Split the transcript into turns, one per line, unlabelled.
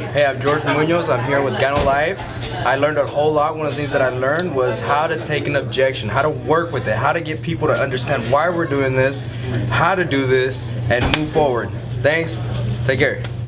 Hey, I'm George Munoz. I'm here with Ganolife. I learned a whole lot. One of the things that I learned was how to take an objection, how to work with it, how to get people to understand why we're doing this, how to do this, and move forward. Thanks. Take care.